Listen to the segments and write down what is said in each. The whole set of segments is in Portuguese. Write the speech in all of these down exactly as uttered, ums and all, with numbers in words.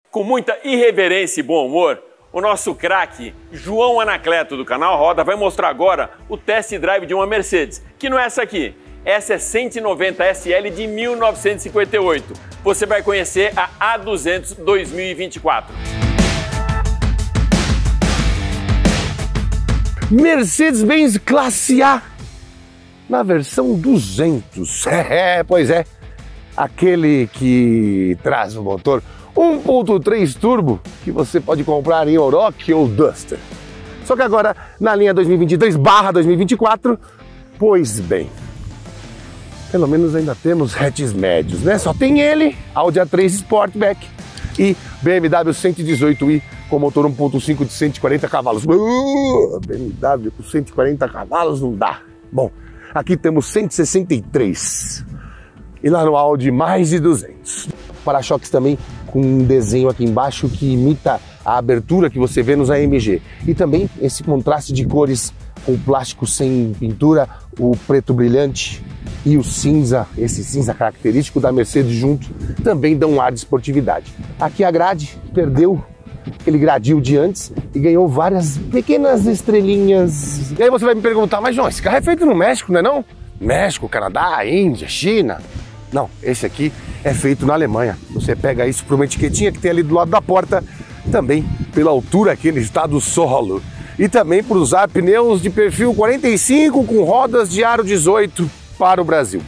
Com muita irreverência e bom humor, o nosso craque João Anacleto do canal Roda vai mostrar agora o test drive de uma Mercedes, que não é essa aqui. Essa é cento e noventa S L de mil novecentos e cinquenta e oito. Você vai conhecer a A duzentos dois mil e vinte e quatro. Mercedes-Benz Classe A na versão duzentos. É, pois é. Aquele que traz o motor um ponto três turbo que você pode comprar em Oroch ou Duster. Só que agora na linha dois mil e vinte e três barra dois mil e vinte e quatro, pois bem, pelo menos ainda temos hatches médios, né? Só tem ele, Audi A três Sportback e B M W cento e dezoito i com motor um ponto cinco de cento e quarenta cavalos. Uh, B M W com cento e quarenta cavalos não dá. Bom, aqui temos cento e sessenta e três e lá no Audi mais de duzentos. Para-choques também com um desenho aqui embaixo que imita a abertura que você vê nos A M G. E também esse contraste de cores com o plástico sem pintura, o preto brilhante e o cinza, esse cinza característico da Mercedes junto, também dão um ar de esportividade. Aqui a grade perdeu aquele gradil de antes e ganhou várias pequenas estrelinhas. E aí você vai me perguntar, mas João, esse carro é feito no México, não é não? México, Canadá, Índia, China... Não, esse aqui é feito na Alemanha. Você pega isso por uma etiquetinha que tem ali do lado da porta, também pela altura que ele está do solo. E também por usar pneus de perfil quarenta e cinco com rodas de aro dezoito para o Brasil.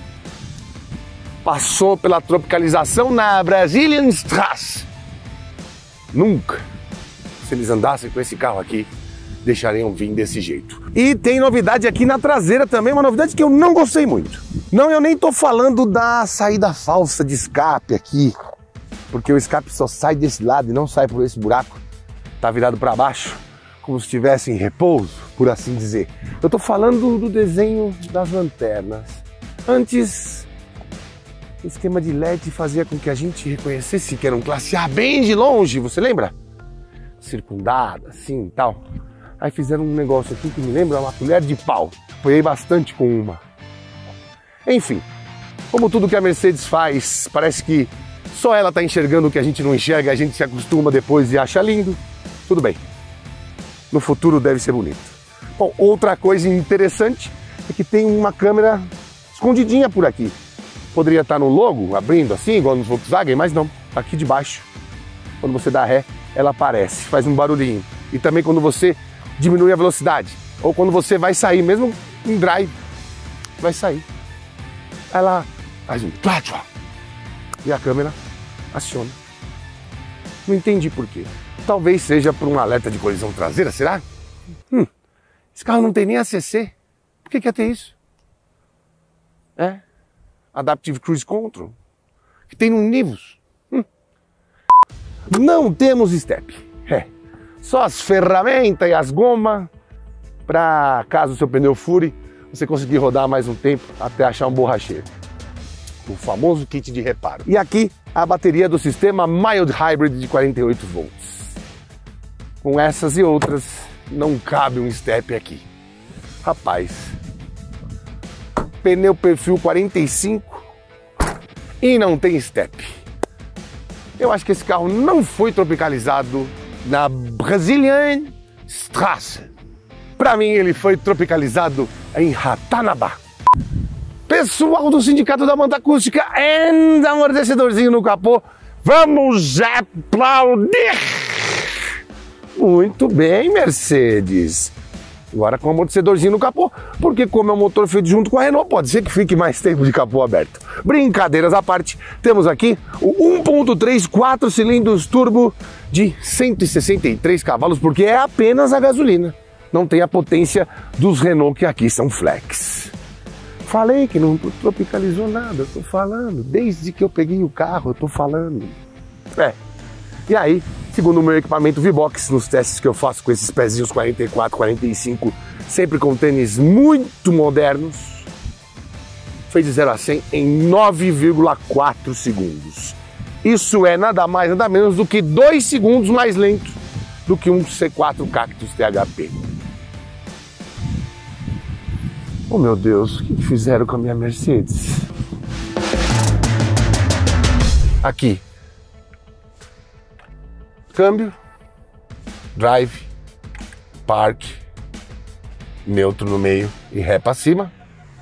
Passou pela tropicalização na Brazilian Strasse. Nunca, se eles andassem com esse carro aqui, deixariam vir desse jeito. E tem novidade aqui na traseira também, uma novidade que eu não gostei muito. Não, eu nem tô falando da saída falsa de escape aqui, porque o escape só sai desse lado e não sai por esse buraco. Tá virado para baixo, como se estivesse em repouso, por assim dizer. Eu tô falando do desenho das lanternas. Antes, o esquema de L E D fazia com que a gente reconhecesse que era um classe A bem de longe, você lembra? Circundada, assim e tal. Aí fizeram um negócio aqui que me lembra uma colher de pau. Apoiei bastante com uma. Enfim, como tudo que a Mercedes faz, parece que só ela está enxergando o que a gente não enxerga, a gente se acostuma depois e acha lindo. Tudo bem. No futuro deve ser bonito. Bom, outra coisa interessante é que tem uma câmera escondidinha por aqui. Poderia estar no logo, abrindo assim, igual no Volkswagen, mas não. Aqui de baixo, quando você dá ré, ela aparece, faz um barulhinho. E também quando você diminui a velocidade, ou quando você vai sair, mesmo em drive, vai sair. Ela faz um tchau e a câmera aciona. Não entendi por quê. Talvez seja por um alerta de colisão traseira, será? Hum, esse carro não tem nem A C C. Por que quer ter isso? É, Adaptive Cruise Control, que tem no Nivus. Hum. Não temos step. É. Só as ferramentas e as gomas para, caso o seu pneu fure, você conseguir rodar mais um tempo até achar um borracheiro. O famoso kit de reparo. E aqui a bateria do sistema Mild Hybrid de quarenta e oito volts. Com essas e outras, não cabe um step aqui. Rapaz, pneu perfil quarenta e cinco e não tem step. Eu acho que esse carro não foi tropicalizado na Brazilian Strasse. Para mim, ele foi tropicalizado em Ratanabá. Pessoal do Sindicato da Banda Acústica, e amortecedorzinho no capô, vamos aplaudir! Muito bem, Mercedes. Agora com amortecedorzinho no capô, porque como é um motor feito junto com a Renault, pode ser que fique mais tempo de capô aberto. Brincadeiras à parte, temos aqui o um ponto três quatro cilindros turbo de cento e sessenta e três cavalos, porque é apenas a gasolina. Não tem a potência dos Renault que aqui são flex. Falei que não tropicalizou nada, eu tô falando. Desde que eu peguei o carro, eu tô falando. É. E aí, segundo o meu equipamento V-Box, nos testes que eu faço com esses pezinhos quarenta e quatro, quarenta e cinco, sempre com tênis muito modernos, fez de zero a cem em nove vírgula quatro segundos. Isso é nada mais, nada menos do que dois segundos mais lento do que um C quatro Cactus T H P. Oh meu Deus, o que fizeram com a minha Mercedes? Aqui. câmbio, drive, park, neutro no meio e ré para cima.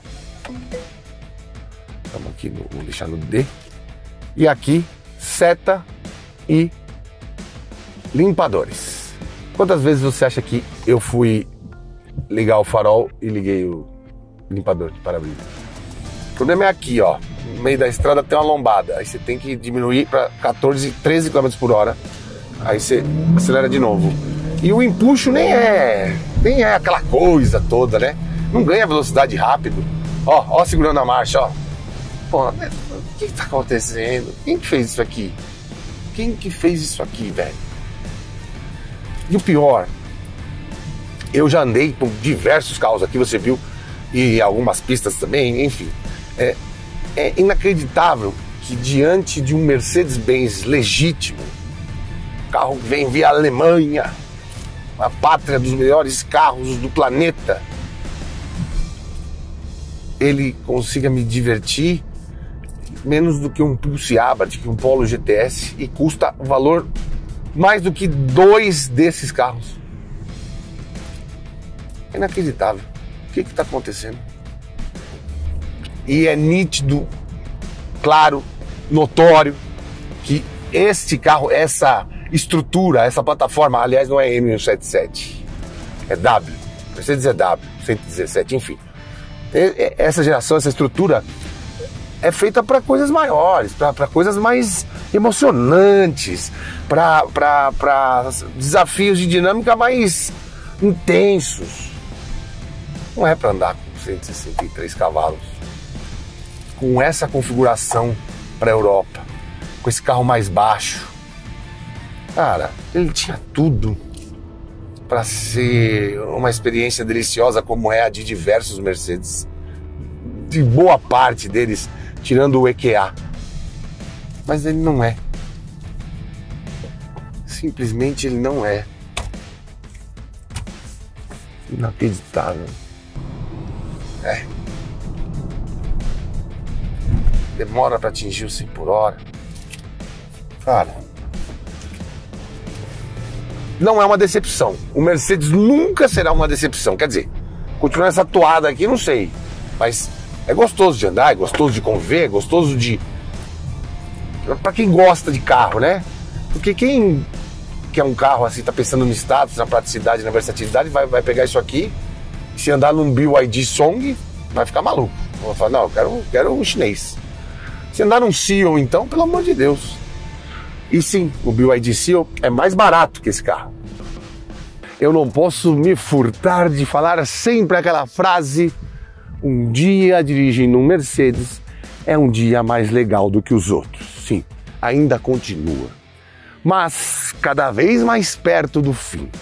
Estamos aqui, no, vou deixar no D. E aqui, seta e limpadores. Quantas vezes você acha que eu fui ligar o farol e liguei o limpador de para-brisa? O problema é aqui, ó. No meio da estrada tem uma lombada. Aí você tem que diminuir para quatorze, treze quilômetros por hora. Aí você acelera de novo. E o empuxo nem é, nem é aquela coisa toda, né? Não ganha velocidade rápido. Ó, ó, segurando a marcha, ó. Pô, o que que tá acontecendo? Quem que fez isso aqui? Quem que fez isso aqui, velho? E o pior, eu já andei com diversos carros aqui, você viu, e algumas pistas também, enfim. É, é inacreditável que diante de um Mercedes-Benz legítimo, carro que vem via Alemanha, a pátria dos melhores carros do planeta, ele consiga me divertir menos do que um Pulse Abarth, que um Polo G T S, e custa o valor mais do que dois desses carros. É inacreditável. O que está acontecendo? E é nítido, claro, notório, que este carro, essa estrutura, essa plataforma, aliás, não é M cento e setenta e sete, é W, Mercedes é W, cento e dezessete, enfim. Essa geração, essa estrutura é feita para coisas maiores, para coisas mais emocionantes, para desafios de dinâmica mais intensos. Não é para andar com cento e sessenta e três cavalos, com essa configuração para a Europa, com esse carro mais baixo. Cara, ele tinha tudo para ser uma experiência deliciosa como é a de diversos Mercedes, de boa parte deles, tirando o E Q A. Mas ele não é. Simplesmente ele não é. Inacreditável. É. Demora para atingir o cem por hora. Cara, não é uma decepção. O Mercedes nunca será uma decepção. Quer dizer, continuar essa toada aqui, não sei. Mas é gostoso de andar, é gostoso de conviver, é gostoso de... Pra quem gosta de carro, né? Porque quem quer um carro assim, tá pensando no status, na praticidade, na versatilidade, vai, vai pegar isso aqui, se andar num B Y D Song, vai ficar maluco. Vai falar, não, eu quero, quero um chinês. Se andar num Seal, então, pelo amor de Deus. E sim, o B Y D Seal é mais barato que esse carro. Eu não posso me furtar de falar sempre aquela frase: um dia dirigindo um Mercedes é um dia mais legal do que os outros. Sim, ainda continua, mas cada vez mais perto do fim.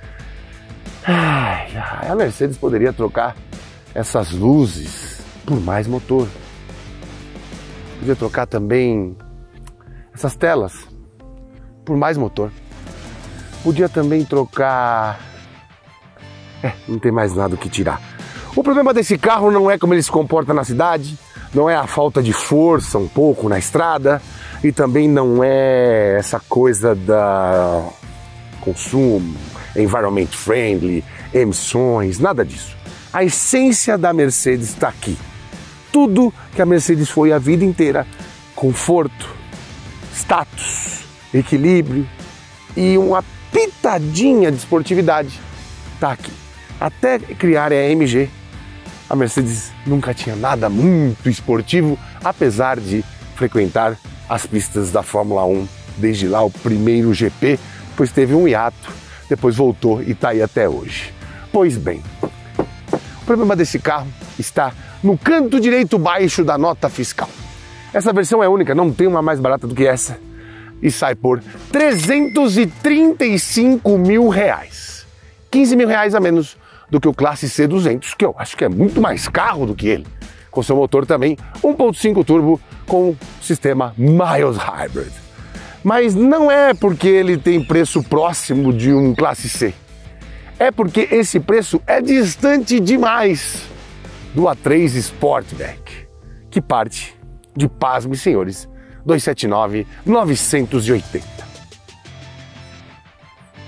Ai, a Mercedes poderia trocar essas luzes por mais motor. Podia trocar também essas telas por mais motor. Podia também trocar... É, não tem mais nada o que tirar. O problema desse carro não é como ele se comporta na cidade, não é a falta de força um pouco na estrada, e também não é essa coisa da consumo, environment friendly, emissões, nada disso. A essência da Mercedes está aqui. Tudo que a Mercedes foi a vida inteira: conforto, status, equilíbrio e uma pitadinha de esportividade, tá aqui. Até criar a A M G, a Mercedes nunca tinha nada muito esportivo, apesar de frequentar as pistas da Fórmula um desde lá o primeiro G P, depois teve um hiato, depois voltou e tá aí até hoje. Pois bem, o problema desse carro está no canto direito baixo da nota fiscal. Essa versão é única, não tem uma mais barata do que essa, e sai por trezentos e trinta e cinco mil reais. quinze mil reais a menos do que o Classe C duzentos, que eu acho que é muito mais carro do que ele, com seu motor também um ponto cinco turbo com sistema Miles Hybrid. Mas não é porque ele tem preço próximo de um Classe C, é porque esse preço é distante demais do A três Sportback, que parte de, pasme senhores, duzentos e setenta e nove mil novecentos e oitenta.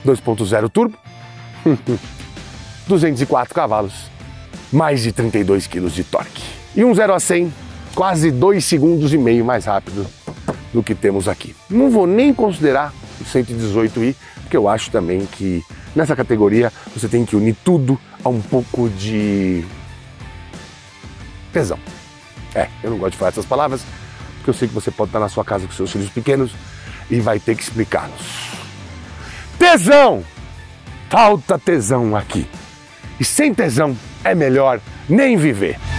dois ponto zero turbo, duzentos e quatro cavalos, mais de trinta e dois quilos de torque. E um zero a cem, quase dois segundos e meio mais rápido do que temos aqui. Não vou nem considerar o cento e dezoito i, porque eu acho também que nessa categoria você tem que unir tudo a um pouco de tesão. É, eu não gosto de falar essas palavras, porque eu sei que você pode estar na sua casa com seus filhos pequenos e vai ter que explicá-los. Tesão! Falta tesão aqui. E sem tesão é melhor nem viver.